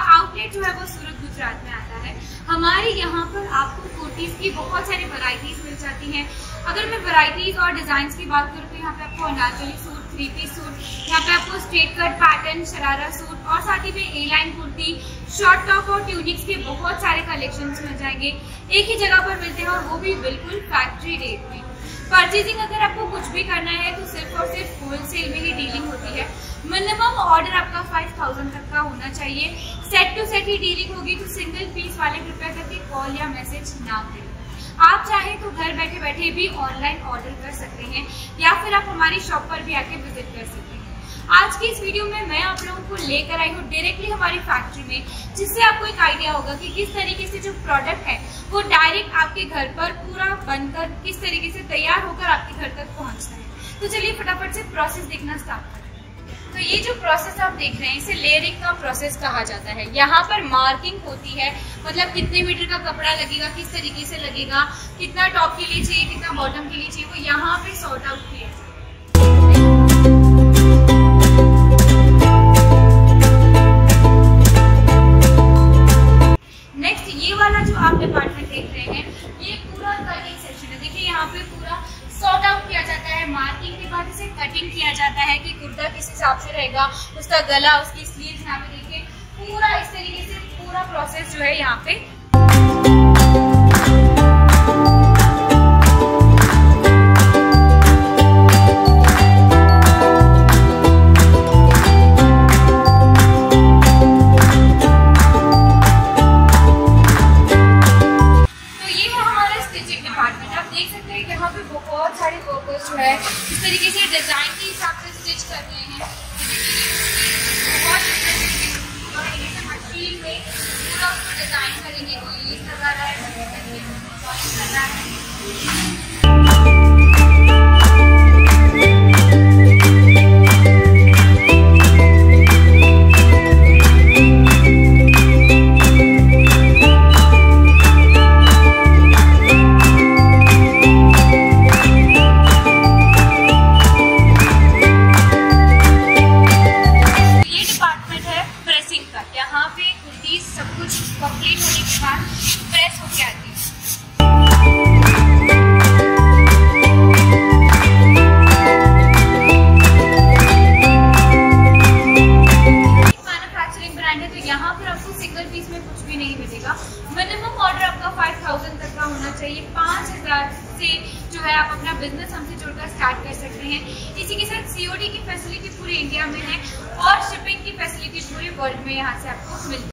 Outlet जो है वो सूरत गुजरात में आता है। हमारे यहाँ पर आपको कुर्तीज़ की बहुत सारी वैरायटीज़ मिल जाती हैं। अगर मैं वैरायटीज़ और डिज़ाइंस की बात करूँ तो यहाँ पे आपको अनारकली सूट, 3 पीस सूट, यहाँ पे आपको straight cut pattern sharara suit और साथ ही में A line kurti, short top और ट्यूनिक्स के बहुत सारे कलेक्शंस मिल जाएंगे। एक ही जगह पर मिलते हैं और वो भी बिल्कुल फैक्ट्री रेट में। परचेजिंग अगर आपको कुछ भी करना है तो सिर्फ और सिर्फ होलसेल में ही डीलिंग होती है। मिनिमम ऑर्डर आपका 5000 तक का होना चाहिए। सेट टू सेट ही डीलिंग होगी, तो सिंगल पीस वाले कृपया करके कॉल या मैसेज ना करें। आप चाहें तो घर बैठे बैठे भी ऑनलाइन ऑर्डर कर सकते हैं या फिर आप हमारी शॉप पर भी आके विजिट कर सकते हैं। आज की इस वीडियो में मैं आप लोगों को लेकर आई हूँ डायरेक्टली हमारी फैक्ट्री में, जिससे आपको एक आइडिया होगा कि किस तरीके से जो प्रोडक्ट है वो डायरेक्ट आपके घर पर पूरा बनकर किस तरीके से तैयार होकर आपके घर तक पहुँचता है। तो चलिए फटाफट से प्रोसेस देखना स्टार्ट करें। तो ये जो प्रोसेस आप देख रहे हैं इसे लेयरिंग का प्रोसेस कहा जाता है। यहाँ पर मार्किंग होती है, मतलब कितने मीटर का कपड़ा लगेगा, किस तरीके से लगेगा, कितना टॉप के लिए चाहिए, कितना बॉटम के लिए चाहिए, वो यहाँ पे सॉर्ट आउट किया जाता है। नेक्स्ट ये वाला जो आप डिपार्टमेंट देख रहे हैं ये पूरा कटिंग सेक्शन है। देखिए यहाँ पे पूरा सॉर्ट आउट किया जाता है, मार्किंग के बाद इसे कटिंग किया जाता है कि कुर्ता किस हिसाब से रहेगा, उसका गला, उसकी स्लीव्स, यहाँ पे देखिए पूरा इस तरीके से पूरा प्रोसेस जो है यहाँ पे। बहुत सारे वर्कर्स जो है इस तरीके से डिजाइन के हिसाब से स्टिच कर रहे हैं। बहुत मशीन में पूरा उसको डिजाइन करेंगे, कोई इस लगा रहा है। यहाँ पे कुर्ती सब कुछ कंप्लीट होने के बाद प्रेस होके आती है। मैन्युफैक्चरिंग ब्रांड है तो यहाँ पर आपको सिंगल पीस में कुछ भी नहीं मिलेगा। मिनिमम ऑर्डर आपका 5000 तक का होना चाहिए। 5000 से जो है आप अपना बिजनेस हमसे जुड़कर स्टार्ट कर सकते हैं। इसी के साथ COD की फैसिलिटी पूरे इंडिया में है और शिपिंग की फैसिलिटी पूरे वर्ल्ड में यहाँ से आपको मिलती है।